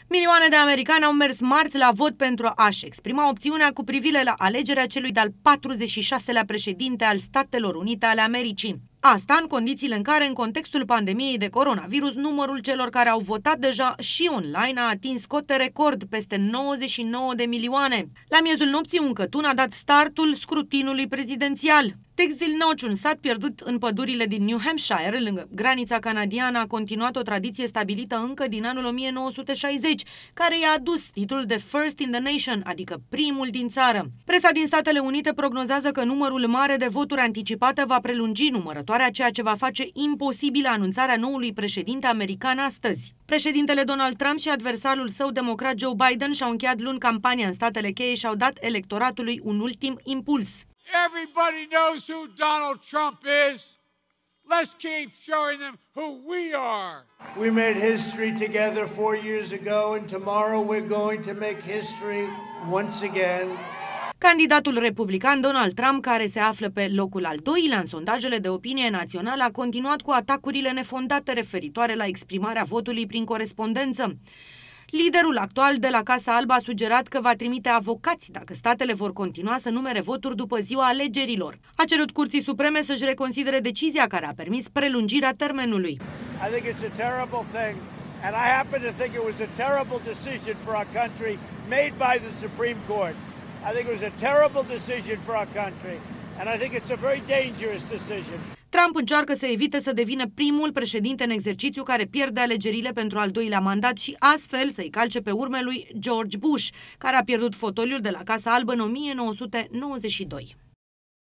Milioane de americani au mers marți la vot pentru a-și exprima opțiunea cu privire la alegerea celui de-al 46-lea președinte al Statelor Unite ale Americii. Asta în condițiile în care, în contextul pandemiei de coronavirus, numărul celor care au votat deja și online a atins cote record, peste 99 de milioane. La miezul nopții, un cătun a dat startul scrutinului prezidențial. Texville Notch, un sat pierdut în pădurile din New Hampshire, lângă granița canadiană, a continuat o tradiție stabilită încă din anul 1960, care i-a adus titlul de First in the Nation, adică primul din țară. Presa din Statele Unite prognozează că numărul mare de voturi anticipate va prelungi numărătoarea, ceea ce va face imposibilă anunțarea noului președinte american astăzi. Președintele Donald Trump și adversarul său democrat Joe Biden și-au încheiat luni campania în statele cheie și au dat electoratului un ultim impuls. Everybody knows who Donald Trump is. Let's keep showing them who we are. We made history together 4 years ago, and tomorrow we're going to make history once again. Candidatul republican Donald Trump, care se află pe locul al doilea în sondajele de opinie națională, a continuat cu atacurile nefondate referitoare la exprimarea votului prin corespondență. Liderul actual de la Casa Albă a sugerat că va trimite avocați dacă statele vor continua să numere voturi după ziua alegerilor. A cerut Curții Supreme să-și reconsidere decizia care a permis prelungirea termenului. I think it's a terrible thing, and I happen to think it was a terrible decision for our country made by the Supreme Court. I think it was a terrible decision for our country, and I think it's a very dangerous decision. Trump încearcă să evite să devină primul președinte în exercițiu care pierde alegerile pentru al doilea mandat și astfel să-i calce pe urme lui George Bush, care a pierdut fotoliul de la Casa Albă în 1992.